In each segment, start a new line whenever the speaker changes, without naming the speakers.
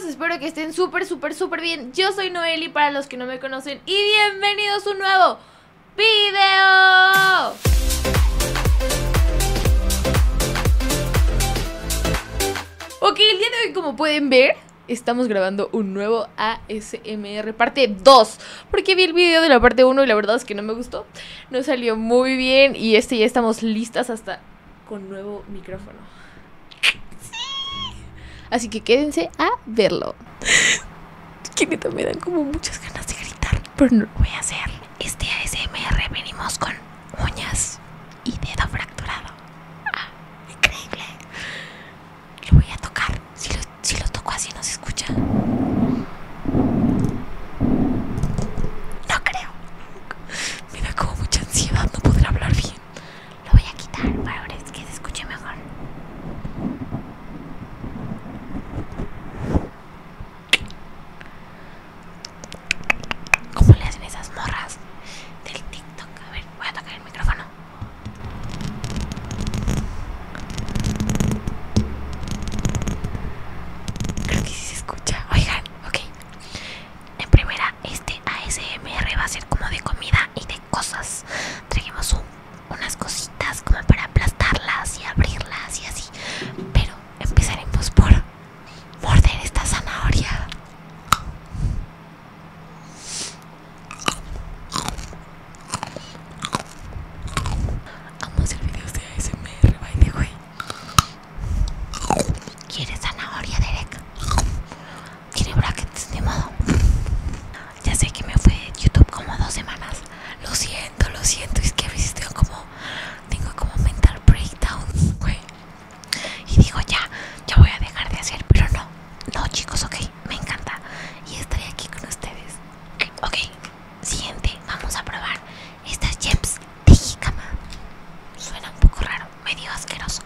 chicos, espero que estén súper bien. Yo soy Noeli para los que no me conocen y bienvenidos a un nuevo video. Ok, el día de hoy, como pueden ver, estamos grabando un nuevo ASMR parte 2, porque vi el video de la parte 1 y la verdad es que no me gustó. No salió muy bien y ya estamos listas hasta con nuevo micrófono. Así que quédense a verlo. Que neta me dan como muchas ganas de gritar, pero no lo voy a hacer. Este ASMR venimos con uñas y dedo fracturado. Increíble. Lo voy a tocar. Si lo toco así no se escucha. No creo. Me da como mucha ansiedad no poder hablar bien. Lo voy a quitar para ver que se escuche mejor. ¿Cómo le hacen esas morras del TikTok? A ver, voy a tocar el micrófono. Creo que sí se escucha. Oigan, ok. En primera, este ASMR va a ser como de comida y de cosas. Trajimos unas cositas como para aplastarlas y abrirlas y así. Pero empezaremos por morder esta zanahoria. Amo hacer videos de ASMR, by the way. ¿Quieres zanahoria, Derek? Tiene brackets, de modo. Ya sé que me fue de YouTube como 2 semanas. Lo siento. Es que a veces tengo como mental breakdowns, güey. Y digo, ya voy a dejar de hacer. Pero no, chicos, ok. Me encanta. Y estaré aquí con ustedes. Ok, siguiente. Vamos a probar estas chips de jícama. Suena un poco raro, medio asqueroso.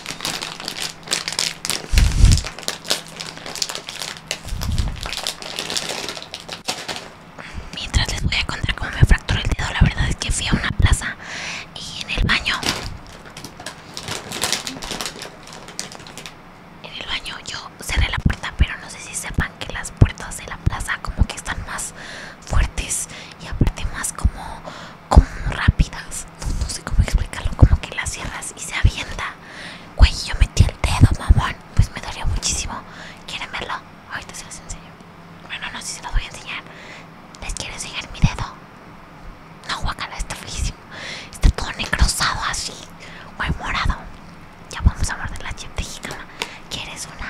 Mientras les voy a contar cómo me fracturó el dedo. La verdad es que fui a una plaza y en el baño yo cerré la puerta, pero no sé si sepan que las puertas de la plaza como que están más fuertes y aparte más como rápidas. No sé cómo explicarlo, como que las cierras y se avienta. Güey, yo metí el dedo, mamón. Pues me dolió muchísimo. ¿Quieren verlo? Ahorita se los enseño. Bueno, no sé si se los voy a enseñar. ¿Les quiero enseñar mi dedo? No, guacala, está feísimo. Está todo necrosado así, muy morado. Ya vamos a morder la chip de jícama. ¿Quieres una?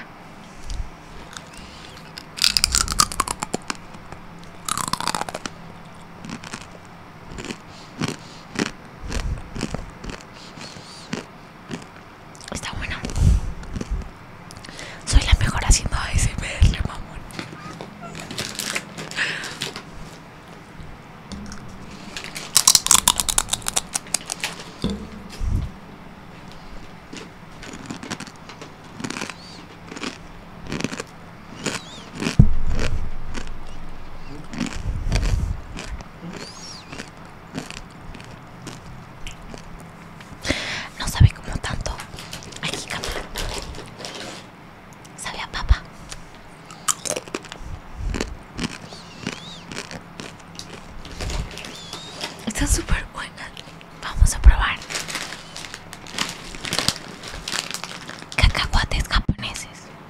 Está bueno. Soy la mejor haciendo ASMR, mamón. No sabe como tanto. Aquí, cámara. Sabe a papa. Está súper buena. Vamos a probar cacahuates japoneses.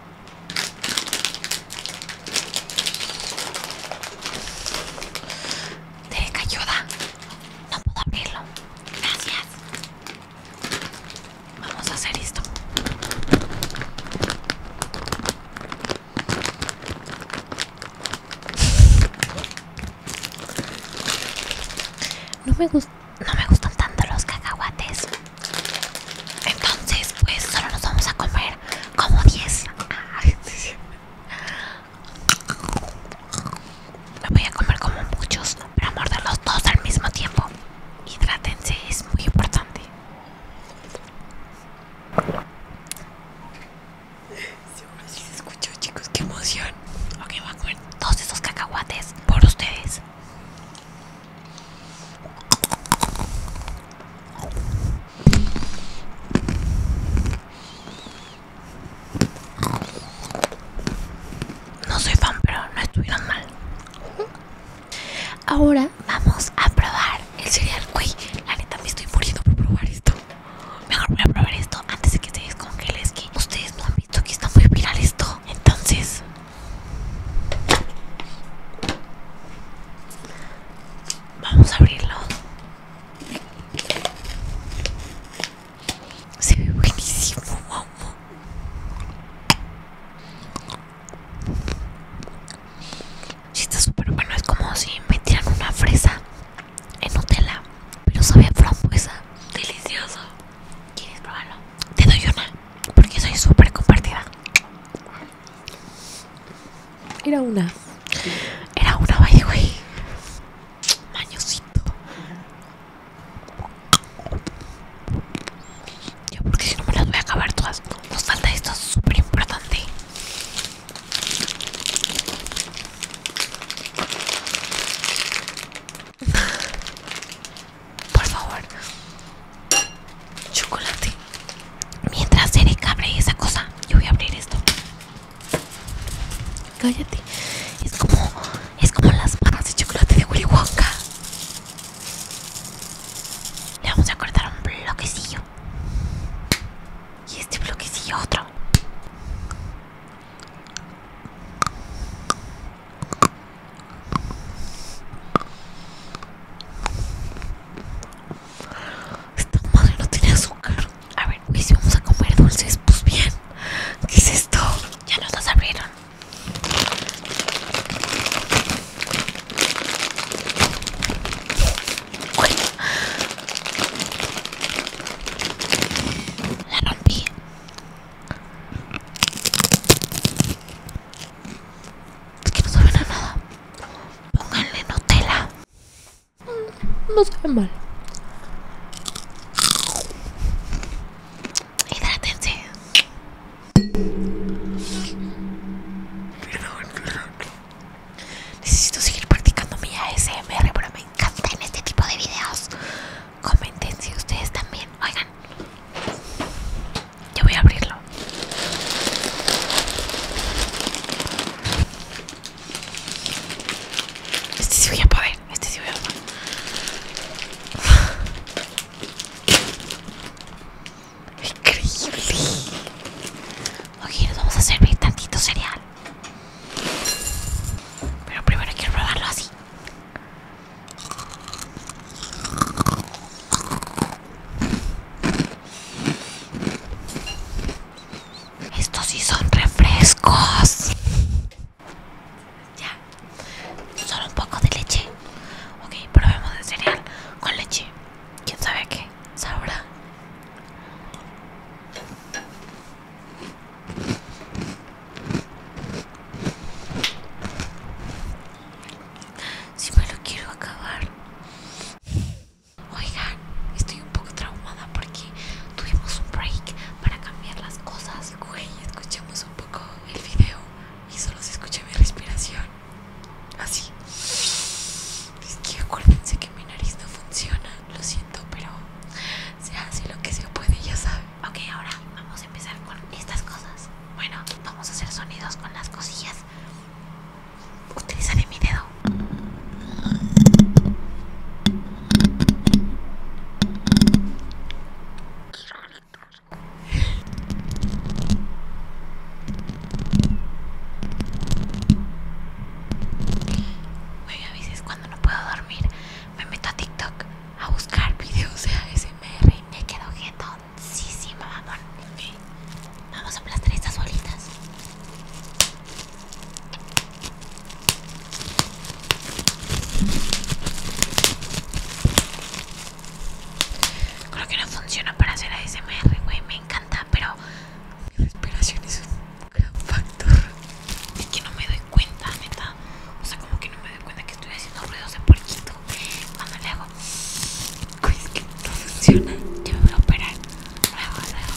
Derek, ayuda. No puedo abrirlo. Gracias. Vamos a hacer esto. No me gustan tanto los cacahuates. Entonces, pues solo nos vamos a comer como 10. Me voy a comer como muchos para morderlos todos al mismo tiempo. Hidrátense, es muy importante. Seguro sí se escuchó, chicos, qué emoción. Ok, voy a comer todos esos cacahuates por ustedes. ahora vamos a probar el cereal. Güey, la neta me estoy muriendo por probar esto. Mejor voy a probar esto antes de que se descongele. Es que ustedes no han visto que está muy viral esto. Entonces vamos a abrirlo. Se ve buenísimo, mamá. Sí, está súper bueno. Es como si metieran una fresa en Nutella, pero sabe a frambuesa. Delicioso. ¿Quieres probarlo? Te doy una, porque soy súper compartida.
Era una.
Era una, by the way. Mañosito. Yo, porque si no me las voy a acabar todas. Nos falta esto, súper importante. Por favor. Chocolate. Mientras Erika abre esa cosa, yo voy a abrir esto.
Cállate.
Es como las barras de chocolate de Willy Wonka. Le vamos a cortar un bloquecillo. Y este bloquecillo otro. Esta madre no tiene azúcar. A ver, güey, si vamos a comer dulces, pues bien. ¿Qué es esto? Ya nos las abrieron. Güey, la rompí. Es que no saben a nada. Pónganle Nutella.
No sabe mal.
Hidrátense. Necesito seguir practicando mi ASMR, pero me encanta en este tipo de videos. Comenten si ustedes también. Oigan, yo voy a abrirlo. Este sí voy a poder. Este sí voy a poder. Increíble. Ok, nos vamos a servir tantito cereal. Pero primero quiero probarlo así. Estos sí son refrescos. Ya. Solo un poco de leche. Ok, probemos el cereal con leche. ¿Quién sabe a qué sabrá? Si me lo quiero acabar. Oigan, estoy un poco traumada porque tuvimos un break para cambiar las cosas. Güey, escuchamos un poco el video y solo se escucha mi respiración. Así. Es que acuérdense que mi nariz no funciona. Lo siento, pero se hace lo que se puede, ya saben. Ok, ahora vamos a empezar con estas cosas. Bueno, vamos a hacer sonidos con las cosillas. Utilizaré mi dedo. Güey, a veces cuando no puedo dormir me meto a TikTok a buscar videos de ASMR y me quedo jetoncísima, mamón. Ok, vamos a aplastar estas bolitas. Creo que no funciona para hacer ASMR, güey, me encanta, pero mi respiración es un gran factor. Es que no me doy cuenta, neta. O sea, como que no me doy cuenta que estoy haciendo ruidos de puerquito cuando le hago. Güey, es que no funciona. Yo me voy a operar. Luego.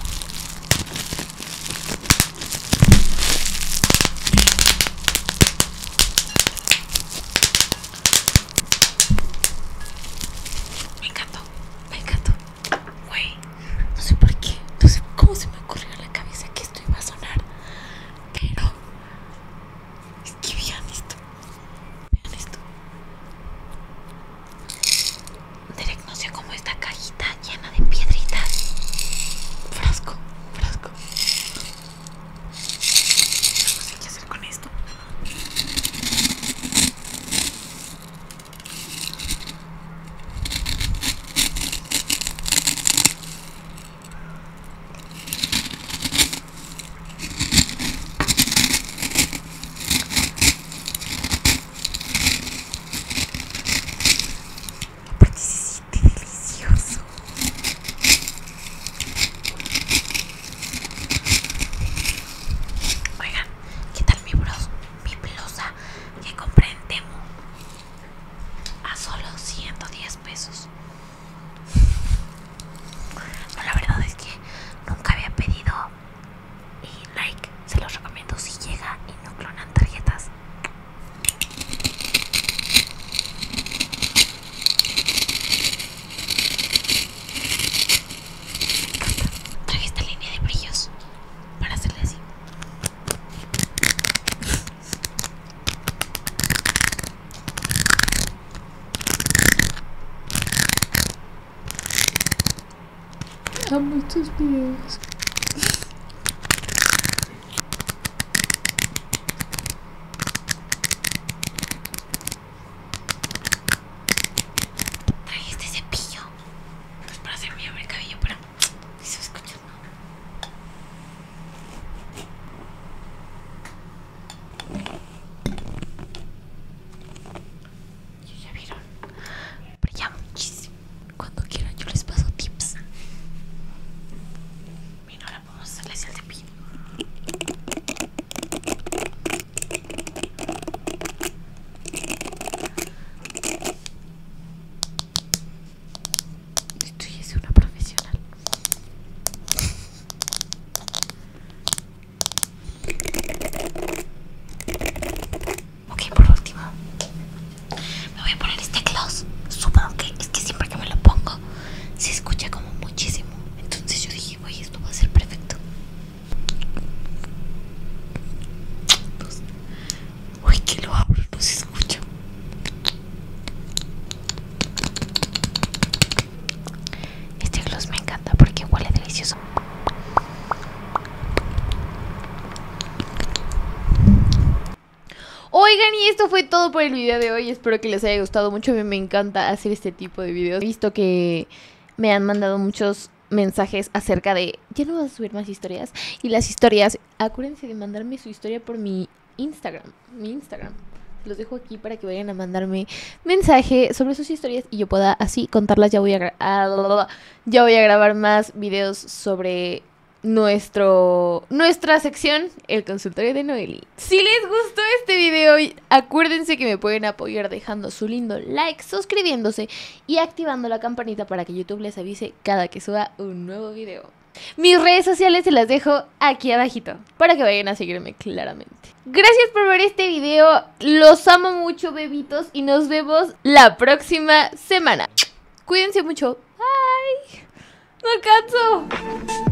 Me encantó. Güey, no sé por qué. No sé cómo se me ocurrió en la cabeza que esto iba a sonar. Pero es que vean esto.
Amo estos videos.
Traje este cepillo. Pues para hacerme el cabello, pero si se escucha. Ya vieron. Brilla muchísimo. Cuando quieran yo les paso tips. Mira, ahora podemos hacerle así el cepillo. Esto ya es una profesional. Ok, por último me voy a poner este gloss. Supongo que es que siempre que me lo pongo se escucha como muchísimo. Entonces yo dije, oye, esto va a ser perfecto. Uy, que lo abro, no se escucha. Este gloss me encanta porque huele delicioso. Oigan, y esto fue todo por el video de hoy. Espero que les haya gustado mucho. A mí me encanta hacer este tipo de videos. He visto que me han mandado muchos mensajes acerca de ya no vas a subir más historias. Y las historias, acuérdense de mandarme su historia por mi Instagram. Los dejo aquí para que vayan a mandarme mensaje sobre sus historias y yo pueda así contarlas. Ya voy a grabar más videos sobre nuestra sección, el consultorio de Noeli. Si les gustó este video, acuérdense que me pueden apoyar dejando su lindo like, suscribiéndose y activando la campanita para que YouTube les avise cada que suba un nuevo video. Mis redes sociales se las dejo aquí abajito para que vayan a seguirme claramente. Gracias por ver este video. Los amo mucho, bebitos, y nos vemos la próxima semana. Cuídense mucho. Bye. No alcanzo.